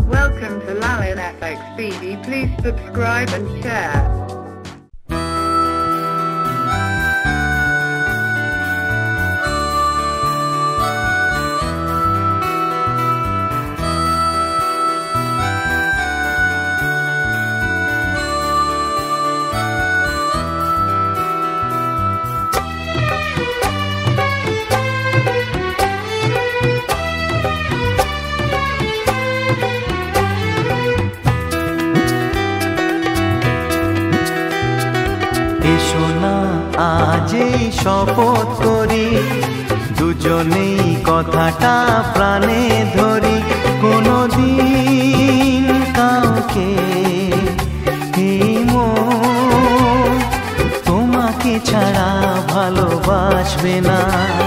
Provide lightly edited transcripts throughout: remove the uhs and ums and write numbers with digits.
Welcome to Lalin FX BD. Please subscribe and share. আজই শপথ করি দুজনেই কথাটা প্রাণে ধরি কোনোদিন কাউকে এই মন তোমাকে ছাড়া ভালোবাসবে না।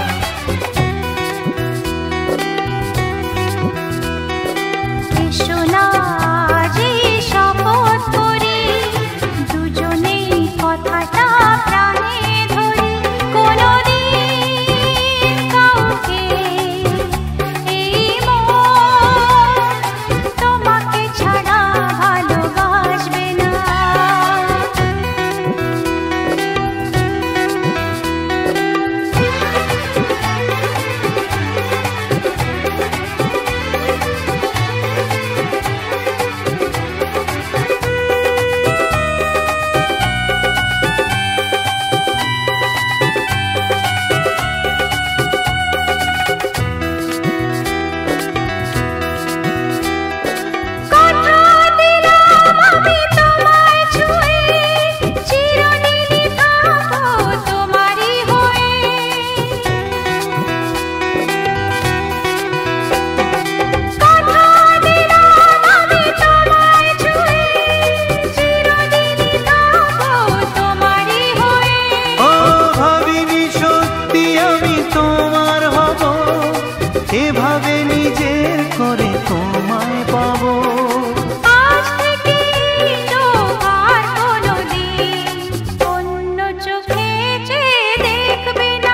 এভাবে নিজের করে তোমায় পাবো আজ থেকে আর কোনোদিন অন্য চোখে চেয়ে দেখবে না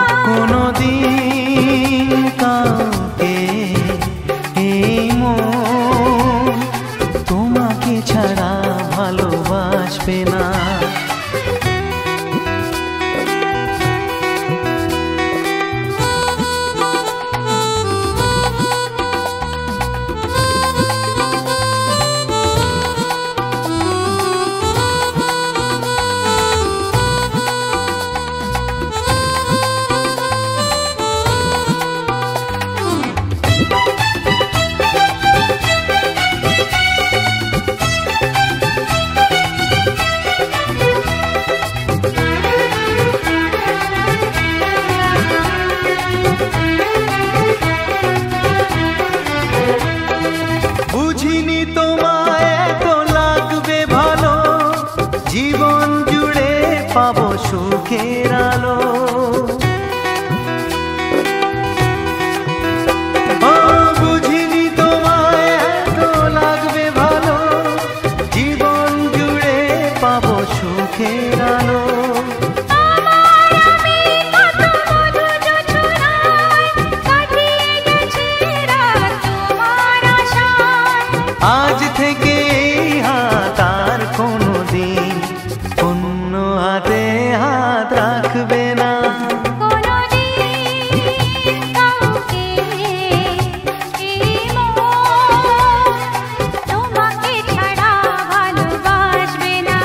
কোনোদিন কাউকে এই মন তোমাকে ছাড়া ভালোবাসবে না। বুঝিনি তোমায় এত লাগবে ভালো জীবন জুড়ে পাবো সুখের আলো বুঝিনি তোমায় এত লাগবে ভালো জীবন জুড়ে পাবো সুখের আলো আজ থেকে হাত আর কোনোদিন অন্য হাতে হাত রাখবে না তোমাকে ছাড়া ভালোবাসবে না।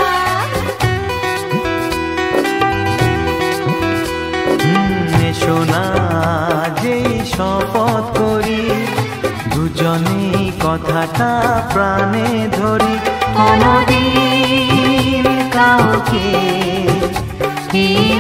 এসো না যেই শপথ করি দুজনেই কথাটা প্রাণে ধরি কোনোদিন কাউকে